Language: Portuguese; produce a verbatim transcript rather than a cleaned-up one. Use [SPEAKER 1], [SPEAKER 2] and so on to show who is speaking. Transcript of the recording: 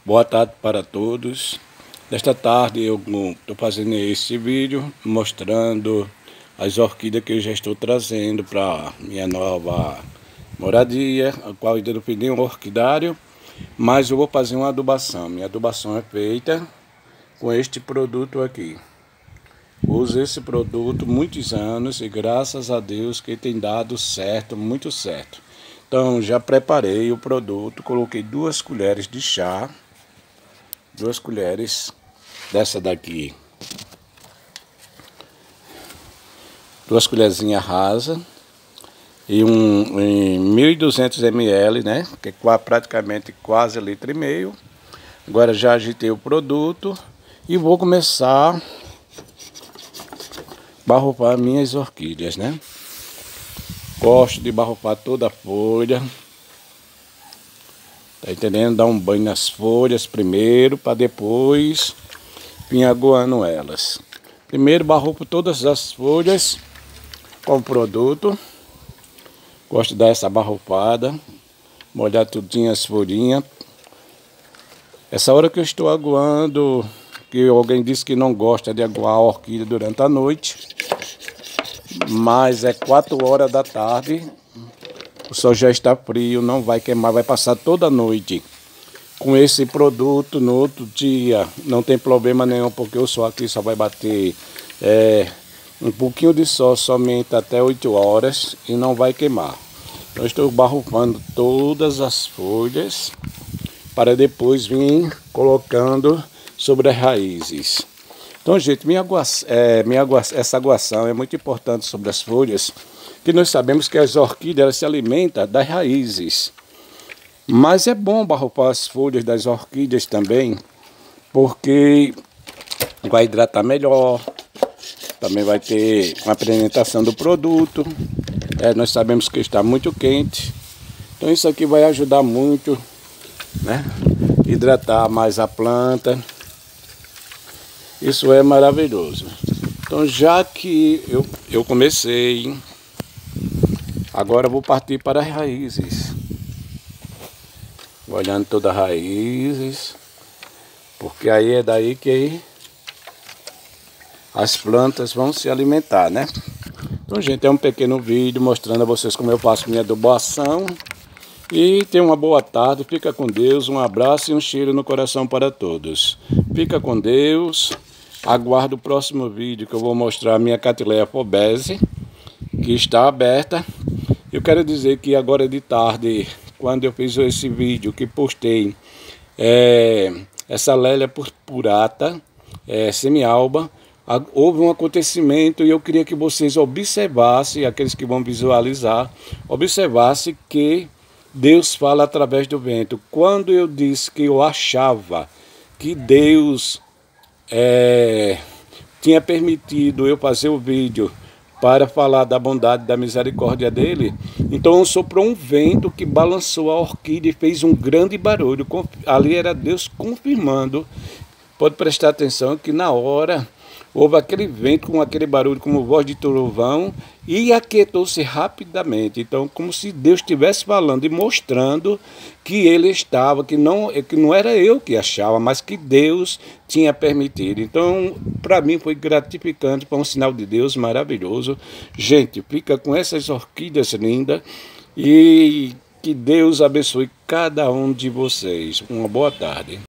[SPEAKER 1] Boa tarde para todos. Nesta tarde eu estou fazendo esse vídeo mostrando as orquídeas que eu já estou trazendo para minha nova moradia, a qual ainda não fiz nenhum orquidário, mas eu vou fazer uma adubação. Minha adubação é feita com este produto aqui. Uso esse produto muitos anos e graças a Deus que tem dado certo, muito certo. Então já preparei o produto, coloquei duas colheres de chá, duas colheres dessa daqui, duas colherzinhas rasas e um em mil e duzentos mililitros, né, que é praticamente quase litro e meio. Agora já agitei o produto e vou começar a barrufar minhas orquídeas, né? Gosto de barrufar toda a folha. Tá entendendo? Dar um banho nas folhas primeiro, para depois vir aguando elas. Primeiro barrufo todas as folhas com o produto. Gosto de dar essa barrufada, molhar tudinho as folhinhas. Essa hora que eu estou aguando, que alguém disse que não gosta de aguar a orquídea durante a noite, mas é quatro horas da tarde. O sol já está frio, não vai queimar, vai passar toda a noite com esse produto. No outro dia não tem problema nenhum, porque o sol aqui só vai bater é, um pouquinho de sol somente até oito horas e não vai queimar. Então estou barrufando todas as folhas para depois vir colocando sobre as raízes. Então, gente, minha agua, é, minha agua, essa aguação é muito importante sobre as folhas, que nós sabemos que as orquídeas elas se alimentam das raízes. Mas é bom barrufar as folhas das orquídeas também, porque vai hidratar melhor, também vai ter uma apresentação do produto. É, nós sabemos que está muito quente, então isso aqui vai ajudar muito, né? Hidratar mais a planta. Isso é maravilhoso. Então, já que eu, eu comecei, agora eu vou partir para as raízes. Olhando todas as raízes, porque aí é daí que as plantas vão se alimentar, né? Então, gente, é um pequeno vídeo mostrando a vocês como eu faço minha adubação. E tenha uma boa tarde, fica com Deus, um abraço e um cheiro no coração para todos. Fica com Deus, aguardo o próximo vídeo que eu vou mostrar a minha Cattleya Fobese, que está aberta. Eu quero dizer que agora de tarde, quando eu fiz esse vídeo que postei, é, essa Lélia purpurata, é, semi-alba, houve um acontecimento e eu queria que vocês observassem, aqueles que vão visualizar, observassem que Deus fala através do vento. Quando eu disse que eu achava que Deus é, tinha permitido eu fazer o vídeo para falar da bondade, da misericórdia dele, então soprou um vento que balançou a orquídea e fez um grande barulho. Ali era Deus confirmando. Pode prestar atenção que na hora houve aquele vento com aquele barulho como voz de trovão e aquietou-se rapidamente. Então, como se Deus estivesse falando e mostrando que ele estava, que não, que não era eu que achava, mas que Deus tinha permitido. Então, para mim foi gratificante, foi um sinal de Deus maravilhoso. Gente, fica com essas orquídeas lindas e que Deus abençoe cada um de vocês. Uma boa tarde.